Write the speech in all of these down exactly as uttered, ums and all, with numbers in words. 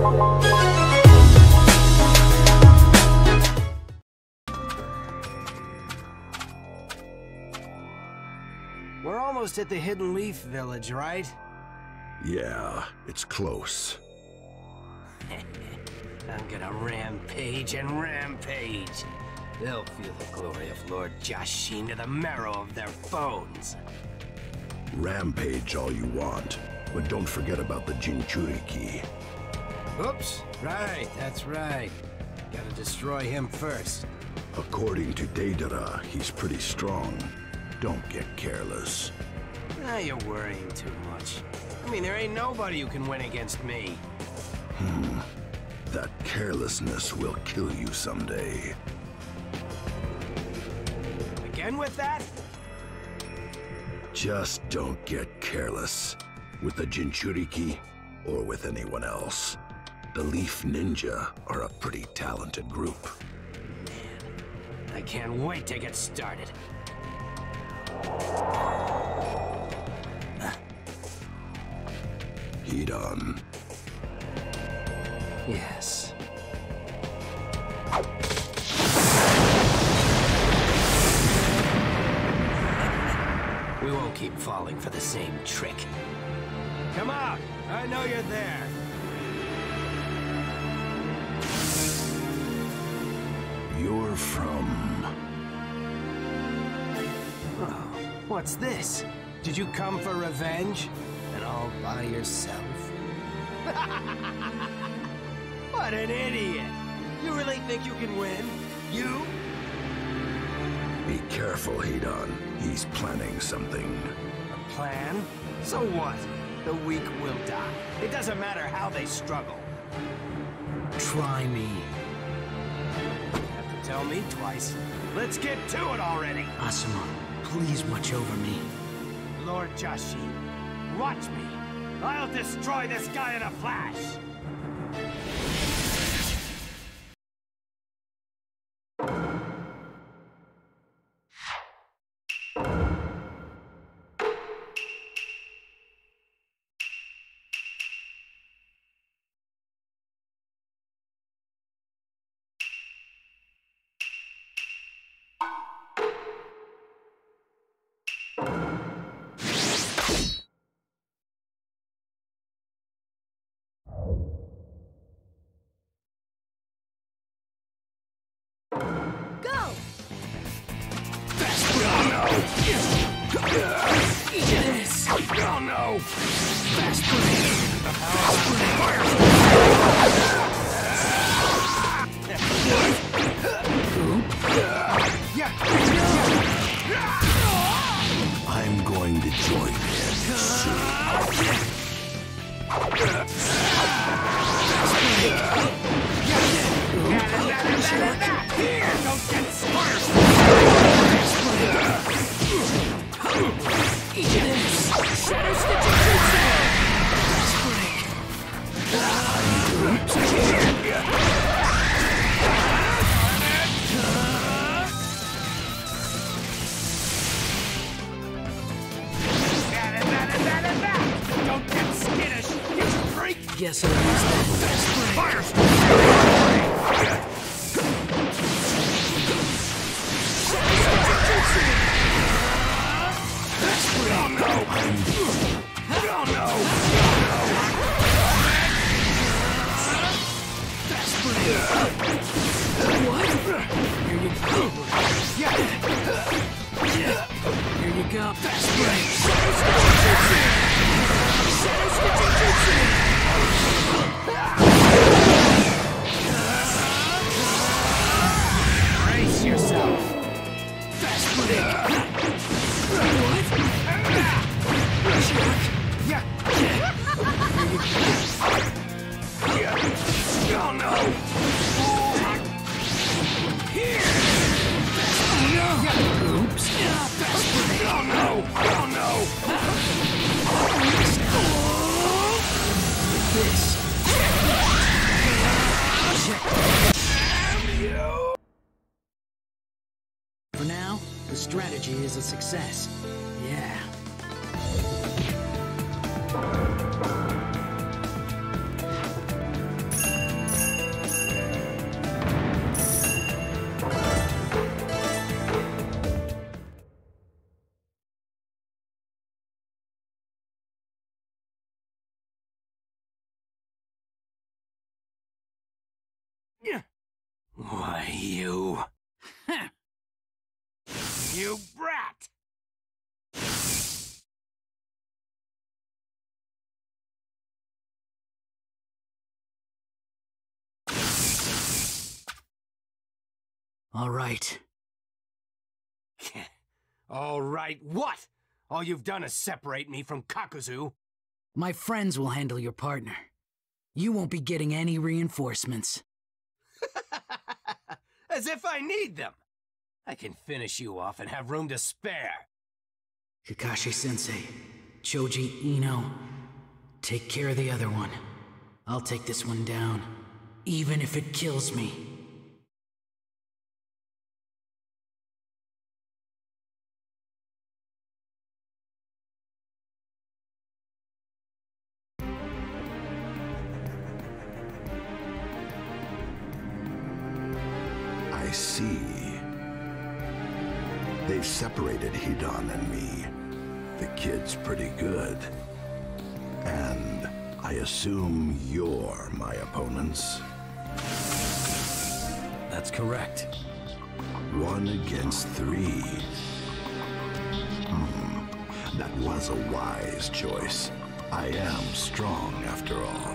We're almost at the Hidden Leaf Village, right? Yeah, it's close. I'm gonna rampage and rampage. They'll feel the glory of Lord Jashin to the marrow of their bones. Rampage all you want, but don't forget about the Jinchuriki. Oops, right, that's right. Gotta destroy him first. According to Deidara, he's pretty strong. Don't get careless. Now you're worrying too much. I mean, there ain't nobody who can win against me. Hmm. That carelessness will kill you someday. Again with that? Just don't get careless. With the Jinchuriki, or with anyone else. The Leaf Ninja are a pretty talented group. Man, I can't wait to get started. Hidan. Yes. We won't keep falling for the same trick. Come out! I know you're there. You're from... Oh, what's this? Did you come for revenge? And all by yourself? What an idiot! You really think you can win? You? Be careful, Hidan. He's planning something. A plan? So what? The weak will die. It doesn't matter how they struggle. Try me. Have to tell me twice. Let's get to it already! Asuma, please watch over me. Lord Jashin, watch me. I'll destroy this guy in a flash! Oh no! Fast break! Fire! I'm going to join him soon. Here! Don't get sparked! Shadow Don't get skittish, you freak! Guess I'll use that. Fire! Oh no! Oh no! What? Here you go. Yeah. Here you go. Fast break. Brace yourself. Fast break. What? Jerk. Yeah. Oh no! Here. Oh no. Oops. Fast break. Oh no! Oh no! This. For now, the strategy is a success. Yeah. Why, you... You brat! All right. All right, what? All you've done is separate me from Kakuzu. My friends will handle your partner. You won't be getting any reinforcements. As if I need them. I can finish you off and have room to spare. Kakashi-sensei, Choji Ino, take care of the other one. I'll take this one down, even if it kills me. I see. They've separated Hidan and me. The kid's pretty good. And I assume you're my opponents? That's correct. One against three. Hmm. That was a wise choice. I am strong, after all.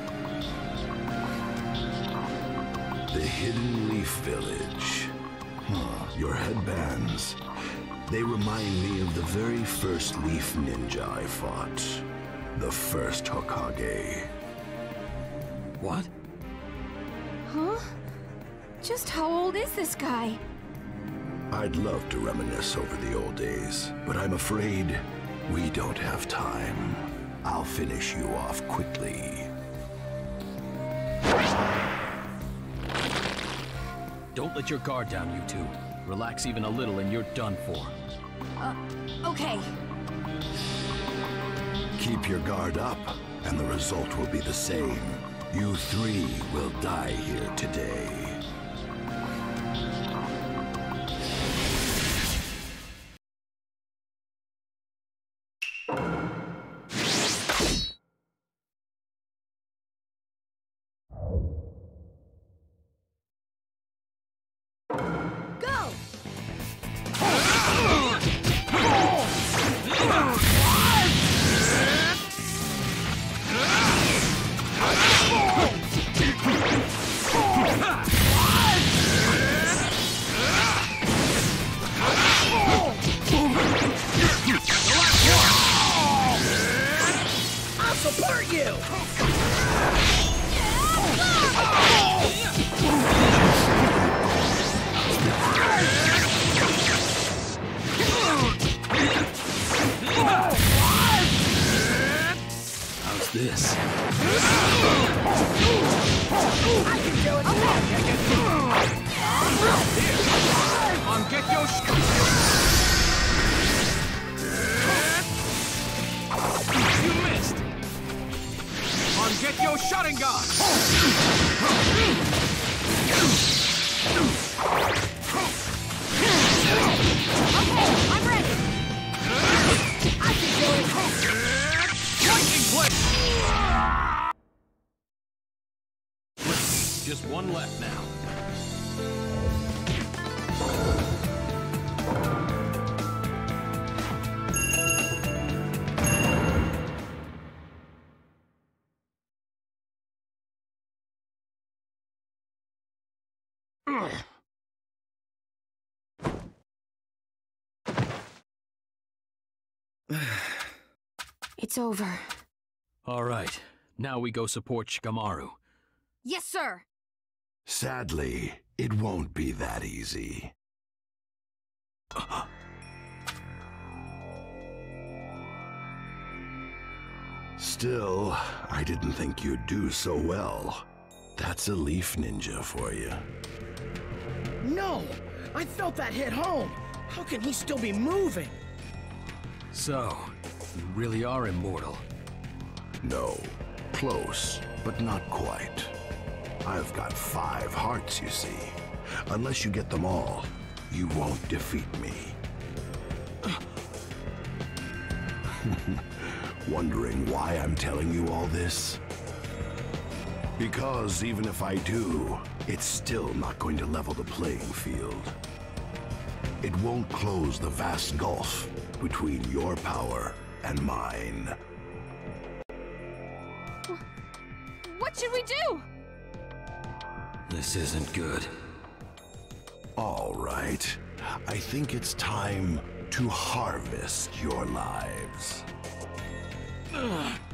The Hidden Leaf Village. Huh. Your headbands. They remind me of the very first Leaf Ninja I fought. The first Hokage. What? Huh? Just how old is this guy? I'd love to reminisce over the old days, but I'm afraid we don't have time. I'll finish you off quickly. Don't let your guard down, you two. Relax even a little and you're done for. Uh, okay. Keep your guard up, and the result will be the same. You three will die here today. This. On get your sh You missed. On get your Sharingan. Okay, I'm ready. I can do it. Lightning blade. Just one left now. It's over. All right. Now we go support Shikamaru. Yes, sir. Sadly, it won't be that easy. Still, I didn't think you'd do so well. That's a Leaf Ninja for you. No! I felt that hit home! How can he still be moving? So, you really are immortal. No. Close, but not quite. I've got five hearts, you see. Unless you get them all, you won't defeat me. Wondering why I'm telling you all this? Because even if I do, it's still not going to level the playing field. It won't close the vast gulf between your power and mine. What should we do? This isn't good. All right. I think it's time to harvest your lives. Ugh.